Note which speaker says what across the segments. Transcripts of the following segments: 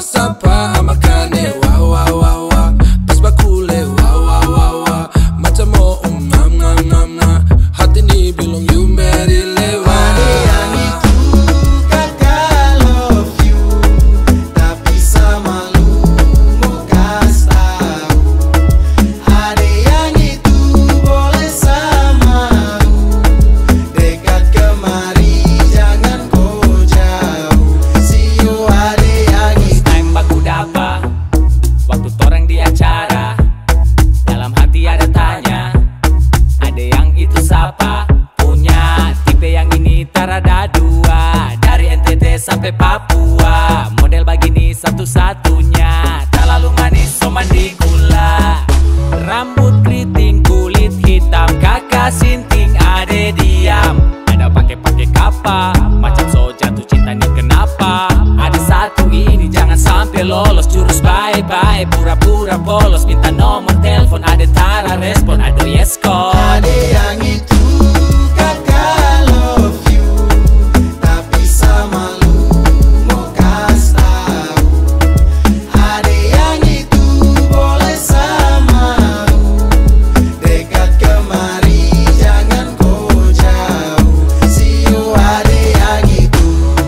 Speaker 1: sapa makane wa wa wa wa pas bakule wa wa wa wa mata mo hati ni bilang you very lewa.
Speaker 2: Ada yang itu kakak love you, tapi sama lu mau kasih tahu. Ada yang itu boleh sama lu, dekat kemari jangan kau jauh. See you ada yang itu.
Speaker 3: Time baku dapa, waktu toreng di acara, dalam hati ada tanya, ada yang itu siapa? Punya tipe yang ini tarada dua, dari NTT sampai Papua, model begini satu-satunya, tak lalu manis so mandi gula, rambut keriting kulit hitam, kakak sinting ade diam, ada pakai kapa, macam so jatuh cinta nih kenapa? Ada satu ini jangan sampai lolos, jurus bye-bye, pura-pura polos, minta nomor telepon, ada tara respon, ada yes call.
Speaker 2: Ada yang itu kakak love you, tapi sama lu mau kasih tahu. Ada yang itu boleh sama lu, dekat kemari jangan kau jauh. See you ada yang itu.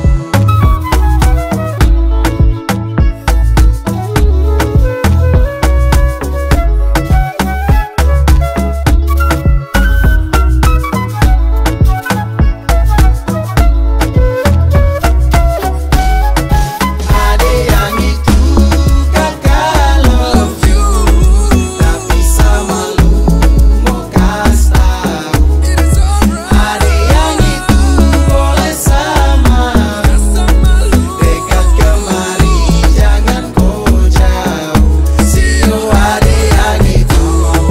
Speaker 2: Ada yang itu kakak love you, tapi sama lu mau kasih tahu. Ada yang itu boleh sama lu, dekat kemari jangan kau jauh. See you ada yang itu.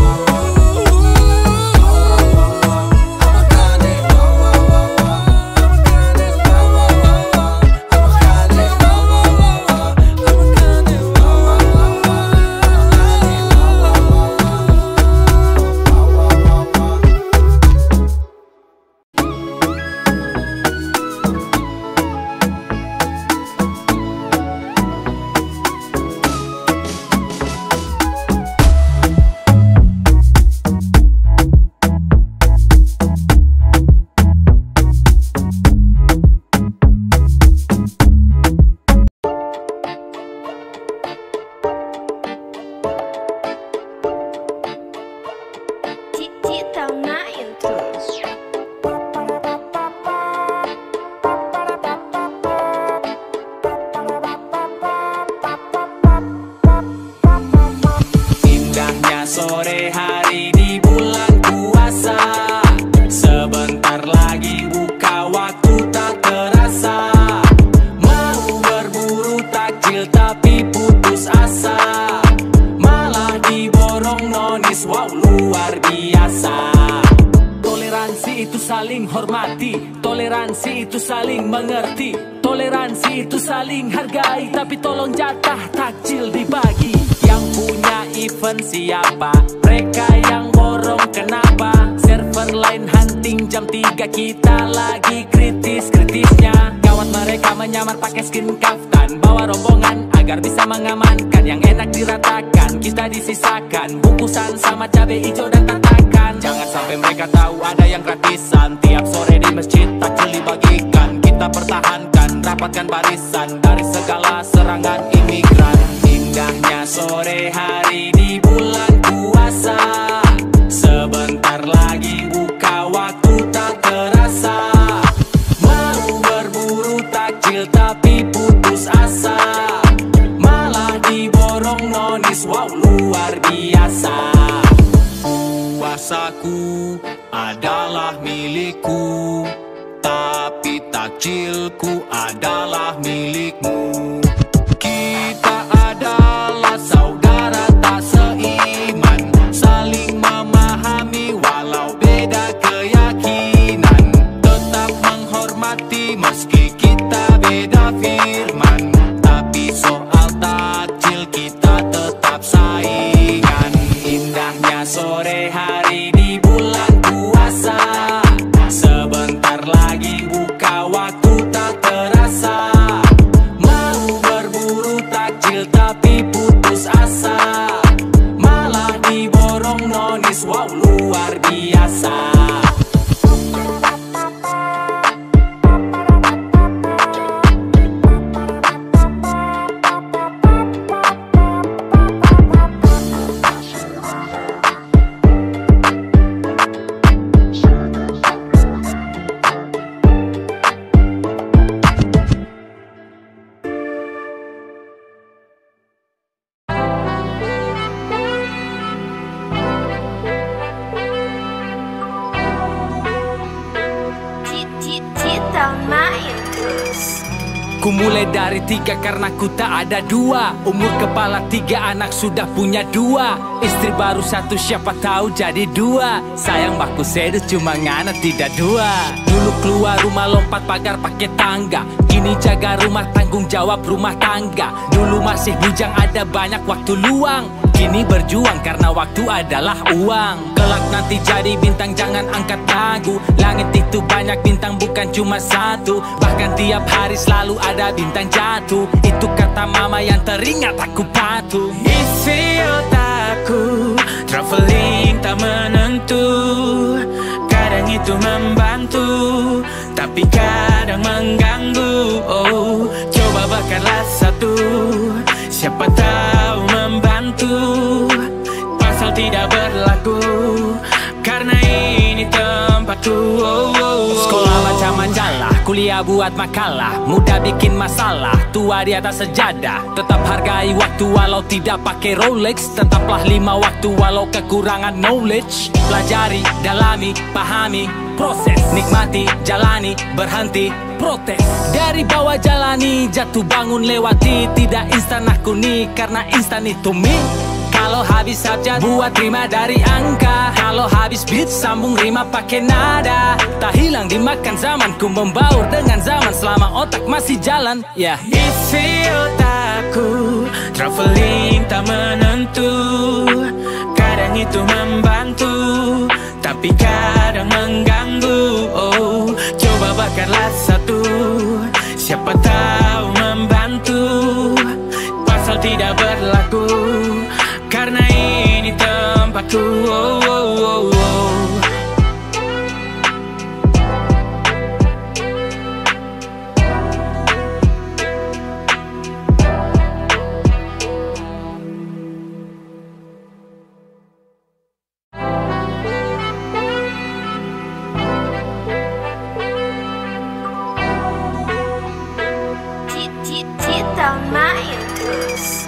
Speaker 4: Cita main terus.
Speaker 3: Indahnya sore hari di bulan puasa, sebentar lagi buka waktu tak terasa, mau berburu takjil tapi putus asa, malah diborong nonis, wow luar biasa. Toleransi itu saling hormati, toleransi itu saling mengerti, toleransi itu saling hargai, tapi tolong jatah takjil dibagi. Yang punya event siapa? Mereka yang borong kenapa? Server lain hunting jam 3, kita lagi kritis-kritisnya. Gawat mereka menyamar pakai skin kaftan, bawa rombongan agar bisa mengamankan. Yang enak diratakan, kita disisakan bungkusan sama cabai hijau dan tatakan. Jangan sampai mereka tahu ada yang gratisan, tiap sore di masjid takjil dibagikan. Kita pertahankan, rapatkan barisan dari segala serangan imigran. Indahnya sore hari di bulan puasa, sebentar lagi buka waktu tak terasa, mau berburu takjil tapi putus asa, malah diborong nonis, wow luar biasa. Puasaku adalah milikku, tapi takjilku adalah milikmu. Kita adalah saudara tak seiman, saling memahami walau beda keyakinan, tetap menghormati meski kita beda firman, tapi soal takjil kita tetap saingan. Indahnya sore hari di bulan puasa, sebentar lagi buka waktu tak terasa, mau berhasil tapi putus asa, malah diborong nonis, wow luar biasa.
Speaker 4: Cita main terus.
Speaker 3: Ku mulai dari 3 karena ku tak ada 2. Umur kepala 3, anak sudah punya 2. Istri baru 1, siapa tahu jadi 2. Sayang baku sedus cuma ngana tidak 2. Dulu keluar rumah lompat pagar pakai tangga, kini jaga rumah tanggung jawab rumah tangga. Dulu masih bujang ada banyak waktu luang, kini berjuang karena waktu adalah uang. Kelak nanti jadi bintang jangan angkat dagu, langit itu banyak bintang bukan cuma 1. Bahkan tiap hari selalu ada bintang jatuh, itu kata mama yang teringat aku patuh.
Speaker 5: Isi otakku traveling tak menentu, kadang itu membantu tapi kadang mengganggu. Oh, coba bakarlah satu, siapa tahu membantu. Pasal tidak berlaku karena ini tempatku.
Speaker 3: Sekolah baca majalah, kuliah buat makalah, muda bikin masalah, tua di atas sejadah. Tetap hargai waktu walau tidak pakai Rolex, tetaplah 5 waktu walau kekurangan knowledge. Pelajari, dalami, pahami, proses, nikmati, jalani, berhenti, protes. Dari bawah jalani, jatuh bangun lewati, tidak instan aku nih karena instan itu mie. Kalau habis abjad buat rima dari angka, kalau habis beat sambung rima pakai nada. Tak hilang dimakan zaman, ku membaur dengan zaman selama otak masih jalan. Ya,
Speaker 5: Isi otakku traveling tak menentu, kadang itu membantu tapi kadang mengganggu. Oh, coba bakarlah satu, siapa tahu membantu. Pasal tidak berlaku karena ini tempatku. Oh, oh, oh, oh.
Speaker 4: Cita main terus.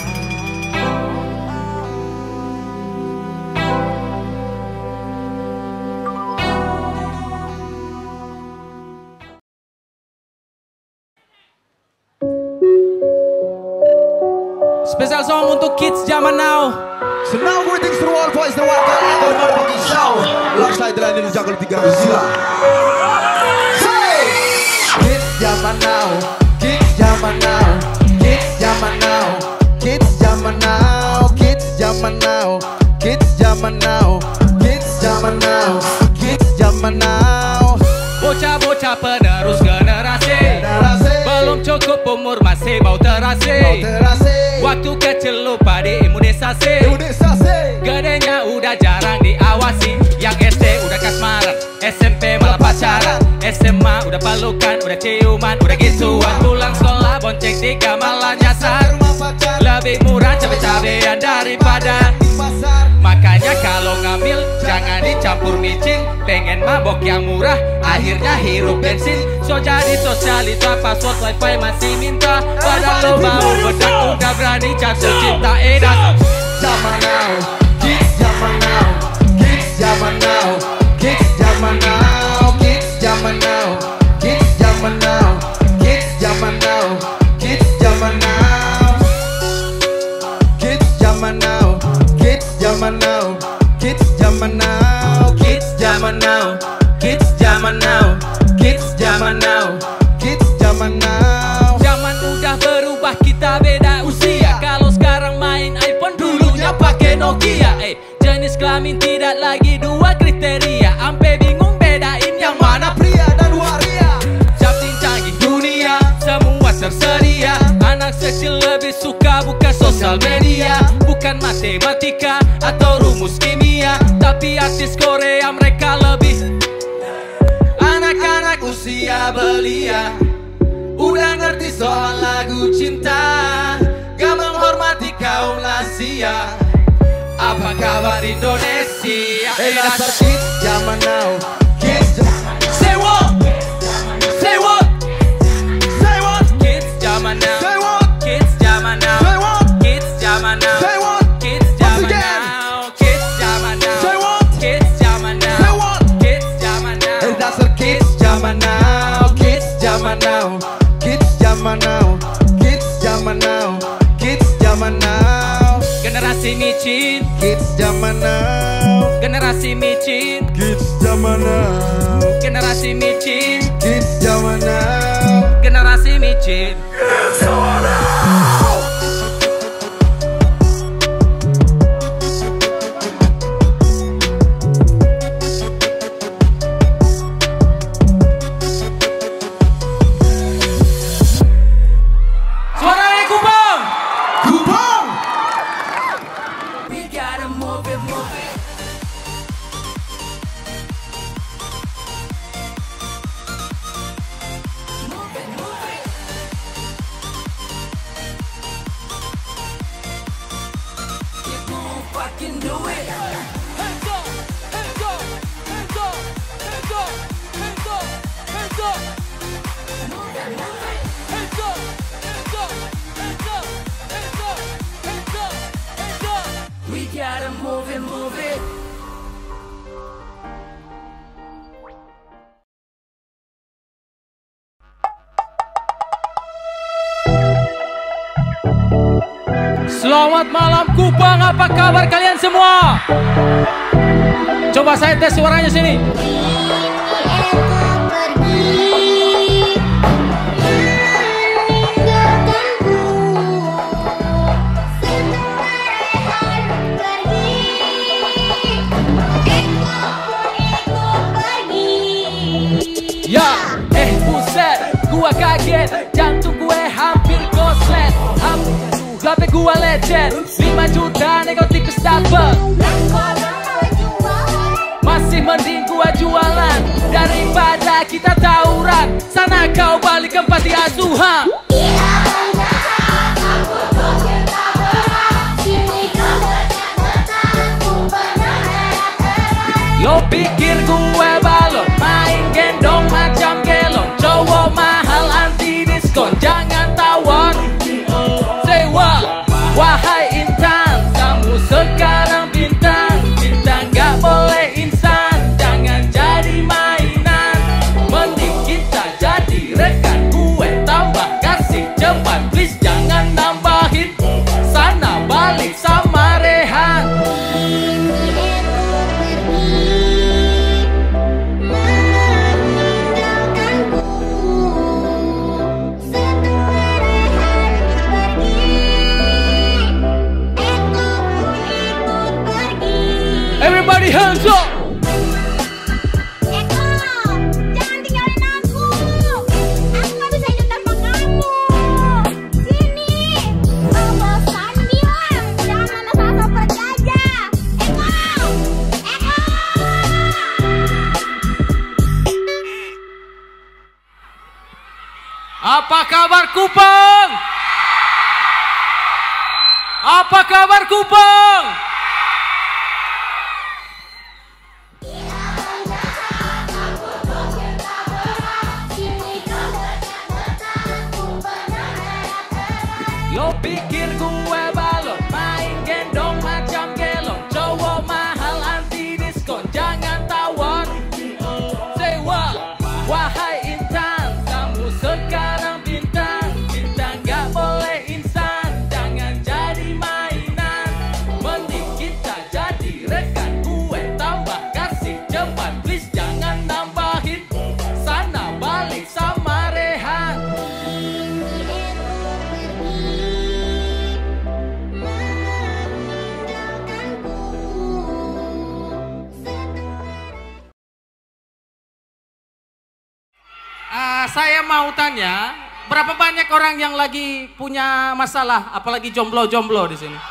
Speaker 3: spesial song untuk kids zaman now.
Speaker 2: So now greetings to all boys and one girl and the motherfucking show. Alongside the line in the jungle 3 Zilla. Say! Kids zaman now, kids zaman now, kids zaman now, kids zaman now, kids zaman now, kids zaman now, kids zaman now, kids zaman now.
Speaker 3: Bocah-bocah penerus generasi, belum cukup umur masih mau terasi. Waktu kecil lupa di imunisasi, gedenya udah jarang diawasi. Yang SD udah kasmaran, SMP malah pacaran, SMA udah pelukan, udah ciuman, udah gituan. Pulang sekolah bonceng 3 malah nyasar, lebih murah cabe-cabean daripada. Makanya kalau ngambil jangan dicampur micin, pengen mabok yang murah akhirnya hirup bensin. So jadi sosialita password wifi masih minta, padahal lo mau bedak udah berani jatuh cinta edan.
Speaker 2: Zaman now, kids zaman now, kids zaman now, kids zaman now, kids zaman now, kids zaman now, kids zaman now, kids zaman now, kids zaman now, kids zaman now, kids zaman now, kids zaman now, kids zaman now, kids zaman now, kids zaman now.
Speaker 3: Zaman udah berubah, kita beda usia. Kalau sekarang main iPhone, dulunya pakai Nokia. Jenis kelamin tidak lagi 2 kriteria, ampe bingung bedain yang mana
Speaker 2: Pria dan waria,
Speaker 3: Captain canggih dunia, semua tersedia. Anak kecil lebih suka buka sosial media. Bukan matematika atau rumus kimia, tapi artis Korea mereka lebih. Anak-anak usia belia udah ngerti soal lagu cinta, gak menghormati kaum lansia. Apa kabar Indonesia?
Speaker 2: Dasar kids zaman now. Kids
Speaker 3: Say what? Say what? Say what? Kids zaman now.
Speaker 2: Say what?
Speaker 3: Kids zaman now.
Speaker 2: Say what?
Speaker 3: Kids zaman now.
Speaker 2: Say what?
Speaker 3: Kids zaman
Speaker 2: again.
Speaker 3: now. Kids zaman now.
Speaker 2: Say what?
Speaker 3: Kids zaman now.
Speaker 2: Say what?
Speaker 3: Kids zaman now.
Speaker 2: Dasar kids zaman now. Kids zaman now. Kids zaman now. Kids zaman now. Kids zaman now.
Speaker 3: Generasi micin,
Speaker 2: Kids zaman now.
Speaker 3: generasi micin,
Speaker 2: Kids zaman now.
Speaker 3: generasi micin,
Speaker 2: Kids zaman now.
Speaker 3: generasi micin. Suaranya Kupang.
Speaker 2: Kupang.
Speaker 3: We gotta move it, move it. Move it, move it. If you fucking do it. Hands up, hands up, hands up, hands up, hands up, hands up. Move it, move it. Hands up, hands up, hands up, hands up, hands up, hands up. We gotta move it, move it. Selamat malam Kupang, apa kabar kalian semua? Coba saya tes suaranya sini. Ya, buset, gua kaget, jantung gue hampir koslet. Gape gua legend, 5 juta negotikus dapet. Masih mending gua jualan daripada kita tawuran. Sana kau balik ke panti asuhan. Lo pikir gue balon, main gendong macam gelong. Cowok mahal anti diskon, jangan tawar. Say what? Wahai intan, kamu sekarang bintang. Bintang gak boleh instan, jangan jadi mainan. Mending kita jadi rekan, gue tambah kasih cepat. Please jangan nambahin, sana balik sama Rehan. Everybody hands up.
Speaker 4: Eko, jangan tinggalin aku. Aku gak bisa hidup tanpa kamu. Sini, kalau bosan bilang, jangan asal-asal pergi aja. Eko, Eko.
Speaker 3: Apa kabar Kupang? Apa kabar Kupang? Lo pikir gue balon, main gendong macam gelong. Cowok mahal anti diskon, jangan tawar. Say what? Wahai intan, kamu sekarang bintang. Bintang gak boleh instan, jangan jadi mainan. Mending kita jadi rekan, gue tambah kasih cepat. Please jangan nambahin, sana balik sama Rehan. Saya mau tanya,
Speaker 6: Berapa banyak orang yang lagi punya masalah, apalagi jomblo-jomblo di sini?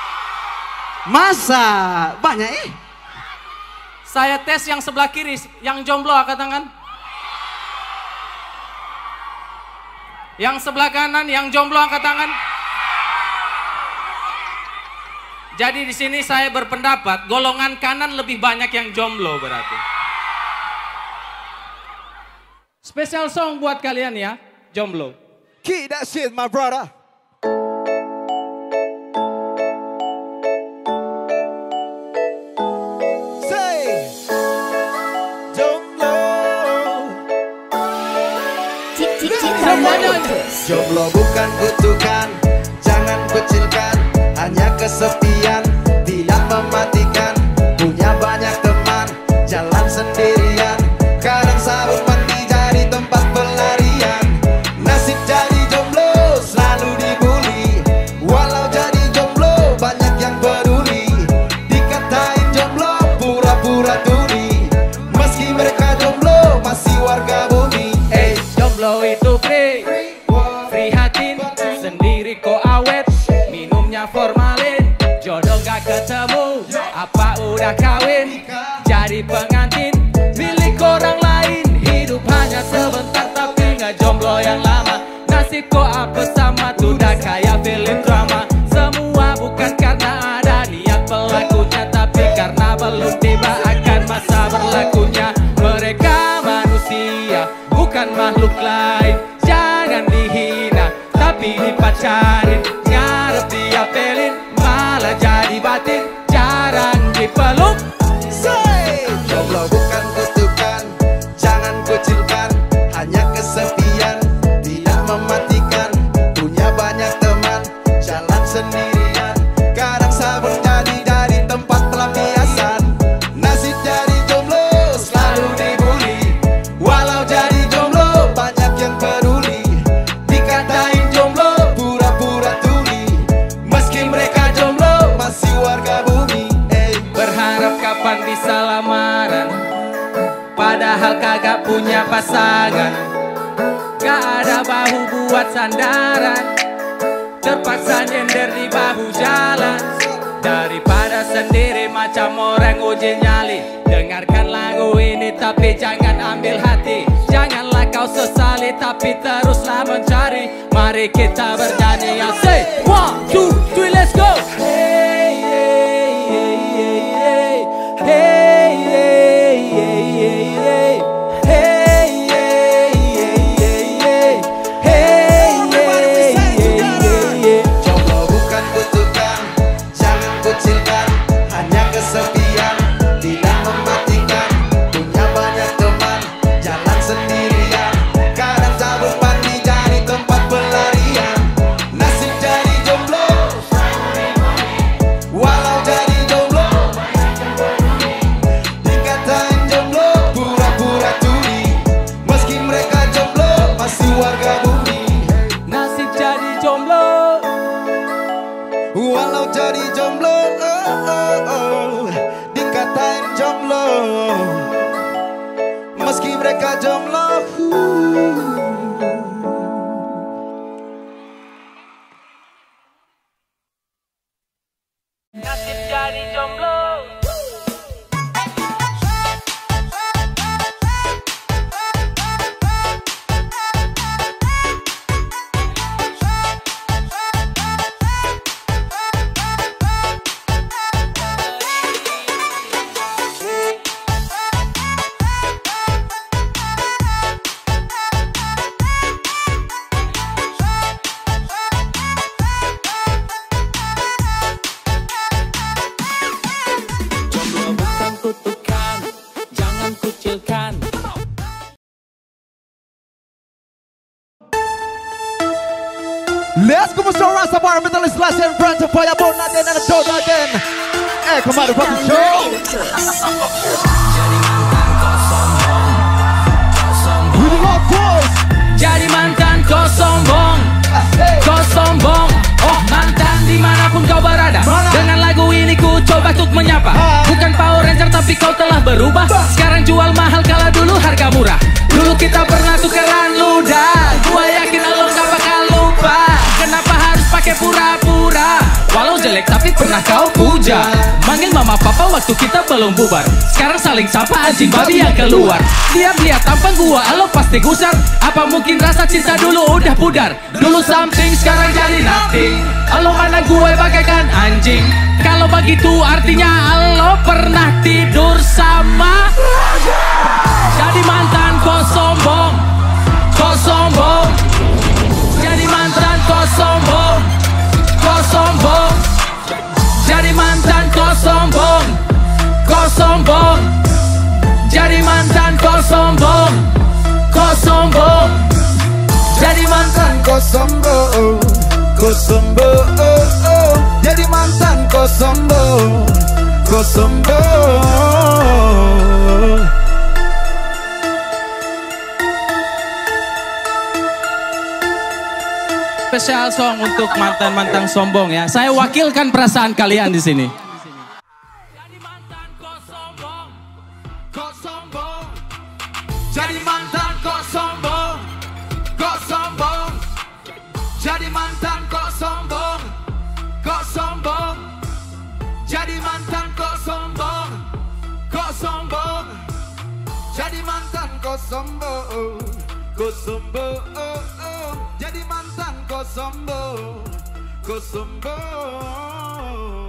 Speaker 2: Masa banyak
Speaker 6: Saya tes yang sebelah kiri, yang jomblo angkat tangan. Yang sebelah kanan, yang jomblo angkat tangan. Jadi di sini saya berpendapat golongan kanan lebih banyak yang jomblo berarti. Special song buat kalian ya, jomblo.
Speaker 2: Keep that shit, my brother. Say, jomblo. Jomblo bukan kutukan, jangan kucilkan, hanya kesepian, tidak mematikan. Punya banyak teman, jalan sendirian, kadang sabun mandi jadi tempat pelarian. Nasib jadi jomblo, selalu dibully. Walau jadi jomblo, banyak yang peduli. Dikatain jomblo, pura-pura tuli. Meski mereka jomblo, masih warga bumi.
Speaker 6: Jomblo itu free hatin, sendiri kok awet, minumnya formalin. Jodoh gak ketemu, apa udah kawin, jadi pengantin milik orang lain. Hidup hanya sebentar tapi nggak jomblo yang lama. Nasib kok apa sama tuh dah kayak film drama. Semua bukan karena ada niat pelakunya, tapi karena belum tiba akan masa berlakunya. Mereka manusia, bukan makhluk lain. Jangan dihina, tapi dipacarin. Ngarep diapelin, malah jadi batin. Jarang dipeluk.
Speaker 2: Say, jomblo bukan kutukan, jangan kucilkan, hanya kesepian, tidak mematikan. Punya banyak teman, jalan sendirian, kadang sabun jadi dari tempat pelampiasan. Nasib jadi jomblo, selalu dibully. Walau jadi jomblo, banyak yang peduli. Dikatain jomblo, pura-pura tuli. Meski mereka jomblo, masih warga bumi.
Speaker 6: Berharap kapan bisa lamaran, padahal kagak punya pasangan. Gak ada bahu buat sandaran, terpaksa nyender di bahu jalan. Daripada sendiri macam orang uji nyali, dengarkan lagu ini tapi jangan ambil hati. Janganlah kau sesali tapi teruslah mencari. Mari kita bernyanyi yang say 1, 2, 3, let's go. Hey, hey, hey, hey, hey, hey, hey, hey, hey.
Speaker 2: Jomblo bukan kutukan, jangan kucilkan, hanya kesepian, tidak mematikan. Punya banyak teman, jalan sendirian, kadang sabun mandi jadi tempat pelarian. Nasib jadi jomblo, walau jadi jomblo, dikatain jomblo, pura-pura tuli. Meski mereka jomblo, masih warga bumi.
Speaker 6: Nasib jadi jomblo,
Speaker 2: Walau jadi jomblo, dikatain jomblo. Meski mereka jomblo,
Speaker 6: nasib jadi jomblo. Jomblo bukan kutukan, jangan kucilkan.
Speaker 2: let's go Mr. Rastafari, Metalist Slash and Brand of Fire, Born Again and Don't Again. Come on, the fucking show. With the Lord Force.
Speaker 6: Jadi mantan kau sombong, kau sombong. Oh mantan dimanapun kau berada. Dengan lagu ini ku coba untuk menyapa. Bukan Power Ranger tapi kau telah berubah. Sekarang jual mahal kala dulu harga murah. Dulu kita pernah tukeran ludah. Gua yakin lo pakai pura-pura. Walau jelek tapi pernah kau puja. Manggil mama papa waktu kita belum bubar. Sekarang saling sapa anjing babi yang keluar. Tiap lihat tampang gua lo pasti gusar. Apa mungkin rasa cinta dulu udah pudar? Dulu something sekarang jadi nothing. Lo mana gue bagaikan anjing. Kalau begitu artinya lo pernah tidur sama. Jadi mantan kok sombong. Kok sombong. Jadi mantan kok sombong. Kok sombong. Jadi mantan kok sombong. Kok sombong. Jadi mantan kok sombong. Kok sombong. Jadi mantan
Speaker 2: kok sombong. Kok sombong. Jadi mantan kok sombong. Kok sombong.
Speaker 6: Spesial song untuk mantan-mantan sombong ya. Saya wakilkan perasaan kalian di sini.
Speaker 2: Jadi mantan kok sombong. Kok sombong. Jadi mantan kok sombong. Kok sombong. Jadi mantan kok sombong. Kok sombong. Jadi mantan kok sombong. Kok sombong. Jadi mantan kok sombong. Kok sombong. Jadi mantan kok sombong. Kok sombong.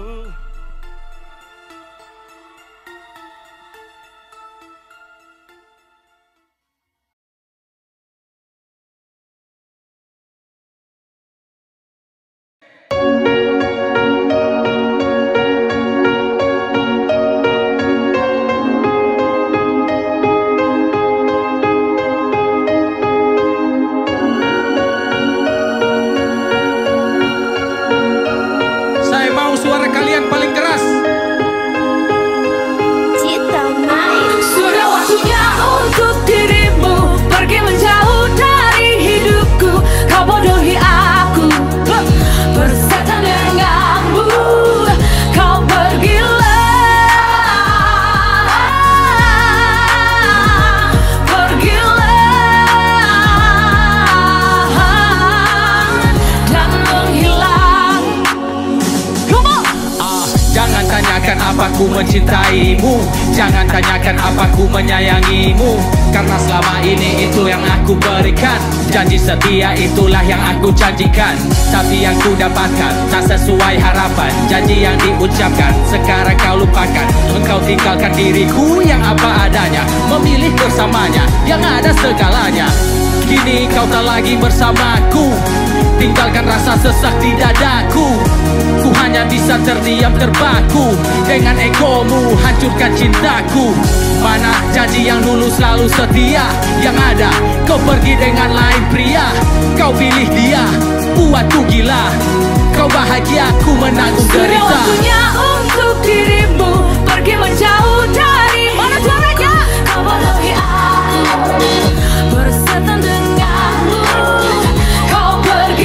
Speaker 6: Apa ku mencintaimu, jangan tanyakan apa ku menyayangimu. Karena selama ini itu yang aku berikan. Janji setia itulah yang aku janjikan. Tapi yang ku dapatkan tak sesuai harapan. Janji yang diucapkan sekarang kau lupakan. Engkau tinggalkan diriku yang apa adanya. Memilih bersamanya yang ada segalanya. Kini kau tak lagi bersamaku. Tinggalkan rasa sesak di dadaku. Ku hanya bisa terdiam terpaku. Dengan egomu hancurkan cintaku. Mana janji yang dulu selalu setia. Yang ada kau pergi dengan lain pria. Kau pilih dia, buatku gila. Kau bahagia, ku menanggung derita.
Speaker 7: Sudah waktunya untuk dirimu pergi menjauh dari. Mana suaranya? Kau bodohi aku, bersetan denganmu. Kau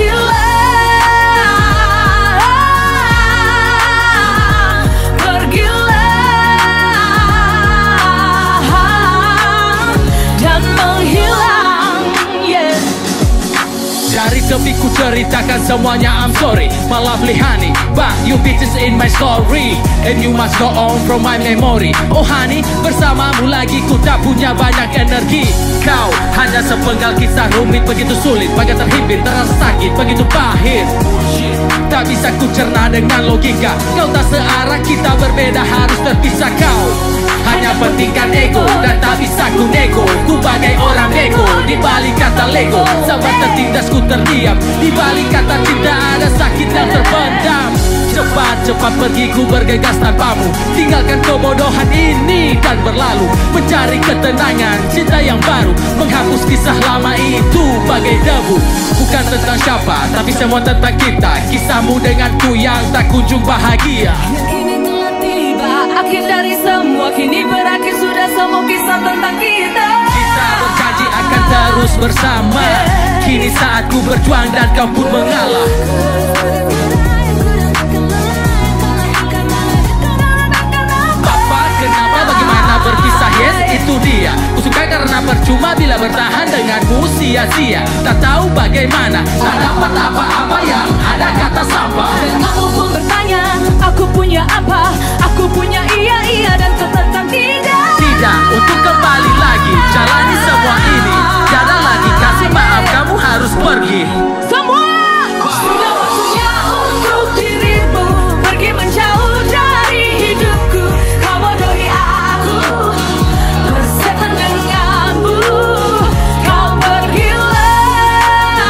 Speaker 7: pergilah, pergilah dan menghilang. Yeah.
Speaker 6: Dari tepi ku ceritakan semuanya, I'm sorry my lovely honey, but you bitches in my story. And you must go on from my memory. Oh honey, bersamamu lagi ku tak punya banyak energi. Kau hanya sepenggal kisah rumit, begitu sulit, bagai terhimpit, terasa sakit, begitu pahit. Tak bisa ku cerna dengan logika. Kau tak searah, kita berbeda, harus terpisah. Kau hanya pentingkan ego dan tak bisa ku nego. Ku bagai orang bego di balik kata lego. Sahabat tertindas ku terdiam. Di balik kata cinta ada sakit yang terpendam. Cepat-cepat pergi ku bergegas tanpamu. Tinggalkan kebodohan ini dan berlalu. Mencari ketenangan, cinta yang baru. Menghapus kisah lama itu bagai debu. Bukan tentang siapa, tapi semua tentang kita. Kisahmu denganku yang tak kunjung bahagia.
Speaker 7: Kini telah tiba akhir dari semua. Kini berakhir sudah semua kisah tentang kita.
Speaker 6: Kita berjanji akan terus bersama. Kini saatku berjuang dan kau pun mengalah. Apa, kenapa, bagaimana berpisah? Yes, itu dia. Ku suka karena percuma bila bertahan denganmu sia-sia. Tak tahu bagaimana bagaimana? Tak dapat apa-apa yang ada kata sampah.
Speaker 7: Dan kamu pun bertanya, aku punya apa? Aku punya iya dan tertentang tidak.
Speaker 6: Tidak, untuk kembali lagi jalani semua ini. Tiada lagi kasih maaf, kamu harus pergi.
Speaker 7: Semua sudah waktunya untuk dirimu pergi menjauh dari hidupku. Kau bodohi aku, bersetan denganmu. Kau pergilah,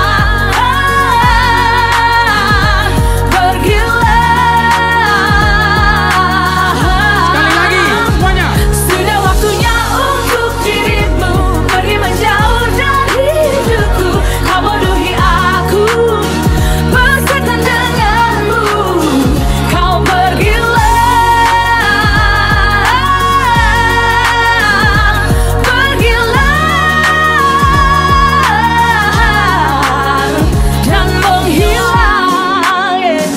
Speaker 6: Sekali lagi semuanya.
Speaker 7: sudah waktunya untuk dirimu pergi menjauh dari hidupku. Kau bodohi aku, bersetan denganmu. Kau pergilah dan menghilang.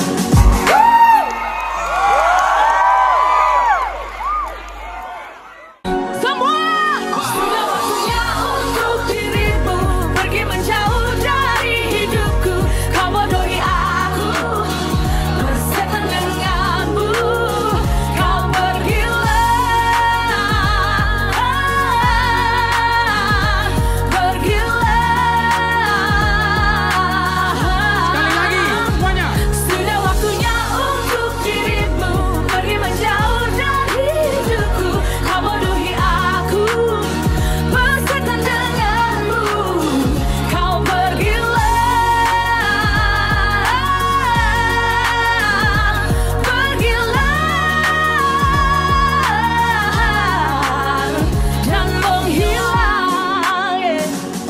Speaker 7: Semua sudah waktunya untuk dirimu pergi menjauh dari hidupku. Kau bodohi aku, bersetan denganmu. Kau
Speaker 6: Sekali lagi semuanya.
Speaker 7: sudah waktunya untuk dirimu pergi menjauh dari hidupku. Kau bodohi aku, bersetan denganmu. Kau pergilah dan menghilang.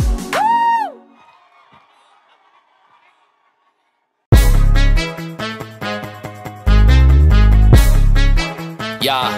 Speaker 3: Ya,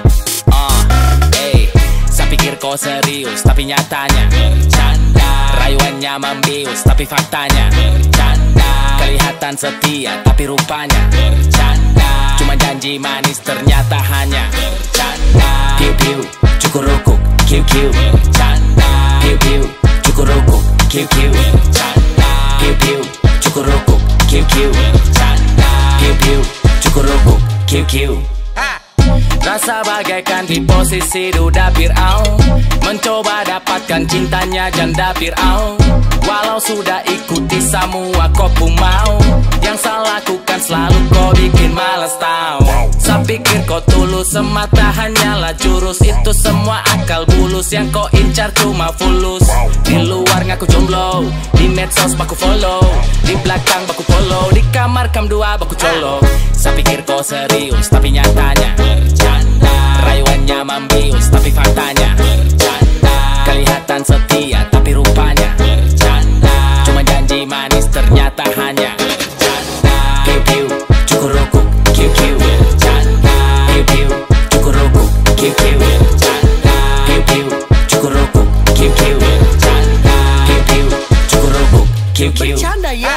Speaker 3: saya pikir kau serius, tapi nyatanya bercanda. Rayuannya membius, tapi faktanya bercanda. Kelihatan setia, tapi rupanya bercanda. Cuma janji manis, ternyata hanya bercanda. Piu-piu, cukurukuk, kiu-kiu bercanda. Piu-piu, cukurukuk, kiu-kiu bercanda. Piu-piu, cukurukuk, kiu-kiu bercanda. Piu-piu, cukurukuk, kiu-kiu. Rasa bagaikan di posisi duda Fir'aun, mencoba dapatkan cintanya janda Fir'aun. Walau sudah ikuti semua kau pun mau, yang saya lakukan selalu kau bikin males tau. Saya pikir kau tulus, semata hanyalah jurus. Itu semua akal bulus, yang kau incar cuma fulus. Di luar ngaku jomblo, di medsos baku follow, di belakang baku follow, di kamar kam dua baku colo. Saya pikir kau serius, tapi nyatanya bercanda. Rayuannya membius, tapi faktanya bercanda. Kelihatan setia, tapi rupanya bercanda. Cuma janji manis, ternyata hanya bercanda. Piu-piu, cukurukuk, kiu-kiu bercanda. Piu-piu, cukurukuk, kiu-kiu bercanda. Piu-piu, cukurukuk, kiu-kiu bercanda. Piu-piu, cukurukuk, kiu-kiu bercanda ya.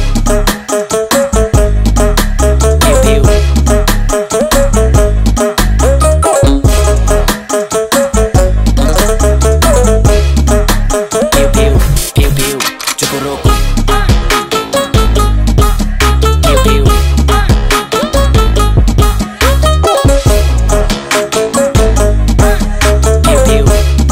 Speaker 3: Piu-piu. Piu-piu, piu-piu, cukurukuk. Piu-piu. Piu-piu.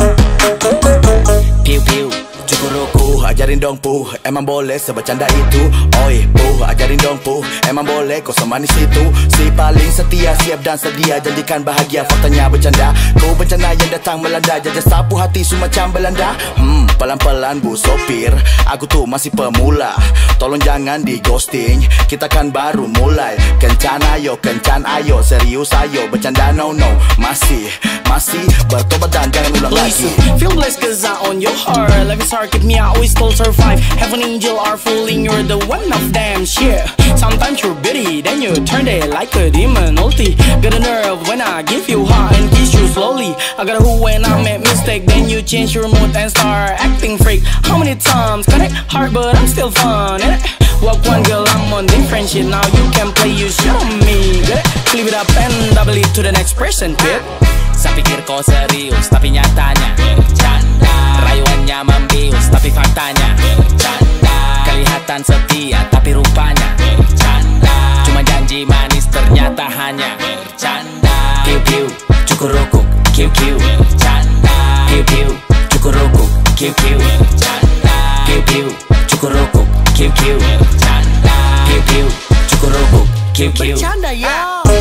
Speaker 3: Piu-piu, cukurukuk.
Speaker 8: Ajarin dong puh, emang boleh sebecanda itu. Oi puh, ajarin dong puh, emang boleh kau semanis itu. Si paling setia, siap dan sedia, janjikan bahagia, faktanya bercanda. Kau bencana yang datang melanda, jajah sapu hati semacam Belanda. Pelan-pelan bu sopir, aku tuh masih pemula. Tolong jangan di ghosting, kita kan baru mulai. Kencan ayo, serius ayo, bercanda no. Masih bertobat dan jangan ulang lagi.
Speaker 5: Feel blessed cause I own your heart. Life is hard, keep me out, we still survive. Have an angel are fooling, you're the one of them, shit. Sometimes you're bitty, then you turn it like a demon ulti. Got a nerve when I give you heart and kiss you slowly. I got a who when I make mistake, then you change your mood and start acting freak. How many times connect hard but I'm still fun, innit? Walk one girl, I'm on different shit. Now you can play, you show me, get it? Flip it up and double it to the next person, kid.
Speaker 3: Saya pikir kau serius, tapi nyatanya bercanda. Rayuannya membius, tapi faktanya bercanda. kelihatan setia tapi rupanya bercanda. Cuma janji manis ternyata hanya bercanda. Piu piu cukurukuk kiu kiu bercanda. Piu piu cukurukuk kiu kiu bercanda. Piu piu cukurukuk kiu kiu bercanda. Piu piu cukurukuk kiu kiu bercanda ya.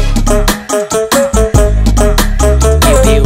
Speaker 3: Piu piu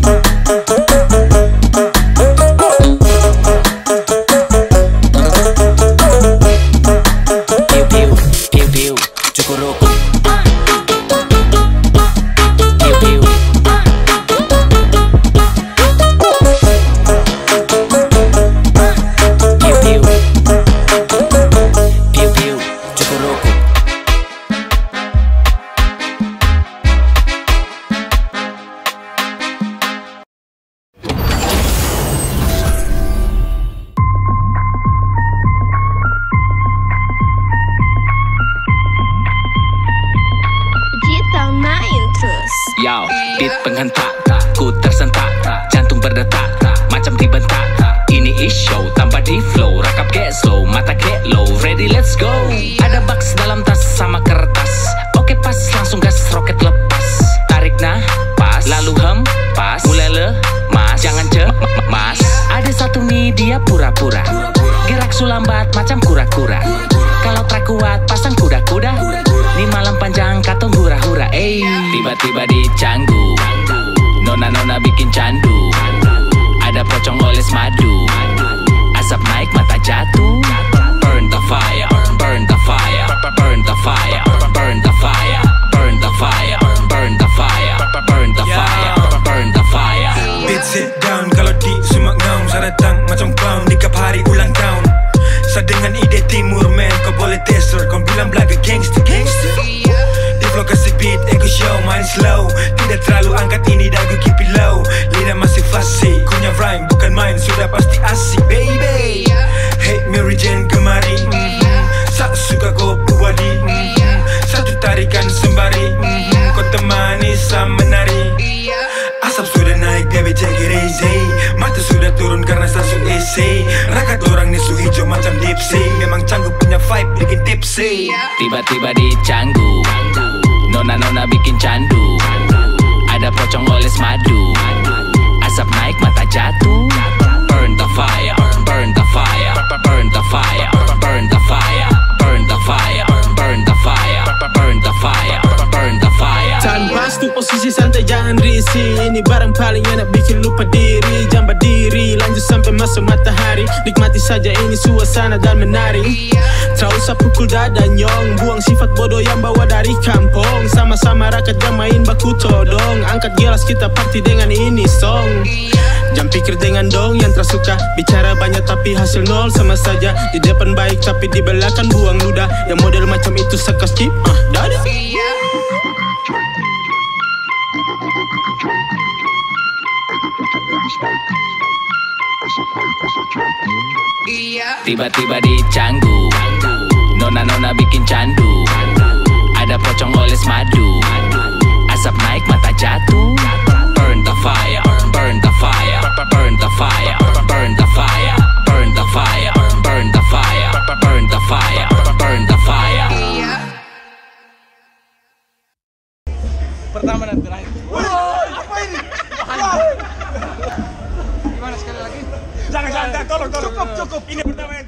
Speaker 3: Yo, beat penghentak, ku tersentak, jantung berdetak, macam dibentak. Ini is show, tanpa di flow, rakap get slow, mata get low, ready let's go. Ada box dalam tas sama kertas, oke pas langsung gas roket lepas. Tarik nah, pas, lalu pas, mulai lemas, jangan cemas. Ada satu nih dia pura-pura, gerak sulambat macam kura-kura. Kalau tak kuat pasang kuda-kuda, di malam panjang katong hura-hura. Tiba-tiba di Canggu, nona-nona bikin candu. Ada pocong oles madu, asap naik mata jatuh. Burn the fire, burn the fire, burn the fire, burn the fire, burn the fire, burn the fire, burn the fire, burn the fire.
Speaker 9: Beat sit down kalau di Sumak ngaum, saya datang macam clown di kap hari ulang tahun. Saya dengan ide timur man, kau boleh tester, kau bilang belaga gangster. Di flow kasih beat, ego show, main slow. Tidak terlalu angkat ini dagu keep it low. Lidah masih fasih, kunyah rhyme bukan main, sudah pasti asik baby. Hey Mary Jane kemari, sak suka kau buadi, satu tarikan sembari, kau temani sama menari. Asap sudah naik baby take it easy, mata sudah turun karena stasiun AC. Rakat orang nisu hijau macam dipsy, memang Canggu punya vibe bikin tipsy.
Speaker 3: Tiba-tiba di Canggu, nona-nona bikin candu. Ada pocong oles madu, asap naik mata jatuh. Burn the fire, burn the fire, burn the fire, burn the fire, burn the fire, burn the fire, burn the fire, burn the fire.
Speaker 10: Tanpa stu posisi santai jangan risih, ini barang paling enak bikin lupa diri. Jangan berdiri, lanjut sampai masuk matahari. Nikmati saja ini suasana dan menari. Tak usah pukul dada nyong, buang sifat bodoh yang bawa dari kampung. Sama-sama rakyat yang main baku todong, angkat gelas kita party dengan ini song. Jangan pikir dengan dong yang tersuka, bicara banyak tapi hasil nol sama saja. Di depan baik tapi di belakang buang ludah, yang model macam itu sekas chip, dada.
Speaker 3: Tiba-tiba di Canggu, nona-nona bikin candu. Ada pocong oles madu, asap naik mata jatuh. Burn the fire, burn the fire, burn the fire, burn the fire, burn the fire, burn the fire, burn the fire, burn the fire.
Speaker 6: Pertama dan terakhir. Apa ini? Gimana sekali lagi? Jangan, tolong. Cukup. Ini pertama.